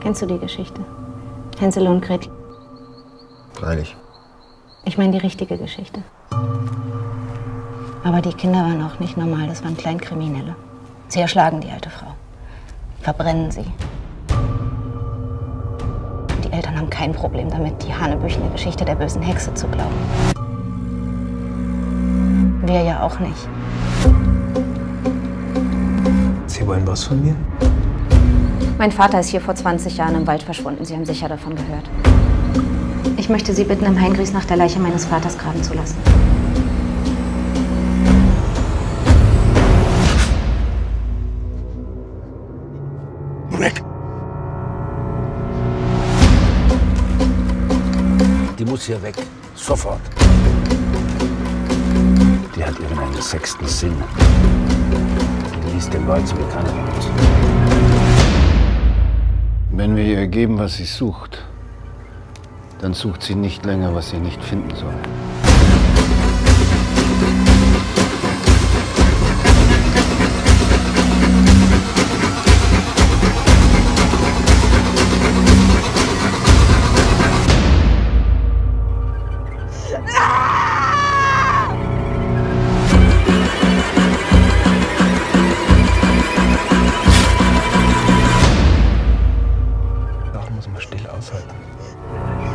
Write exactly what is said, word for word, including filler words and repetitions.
Kennst du die Geschichte? Hänsel und Gretel? Freilich. Ich meine die richtige Geschichte. Aber die Kinder waren auch nicht normal, das waren Kleinkriminelle. Sie erschlagen die alte Frau, verbrennen sie. Die Eltern haben kein Problem damit, die hanebüchene Geschichte der bösen Hexe zu glauben. Wir ja auch nicht. Sie wollen was von mir? Mein Vater ist hier vor zwanzig Jahren im Wald verschwunden. Sie haben sicher davon gehört. Ich möchte Sie bitten, im Haingries nach der Leiche meines Vaters graben zu lassen. Weg! Die muss hier weg. Sofort. Die hat irgendeinen sechsten Sinn. Die liest den Wald so wie keiner von uns. Wenn wir ihr geben, was sie sucht, dann sucht sie nicht länger, was sie nicht finden soll. Doch muss man still aushalten.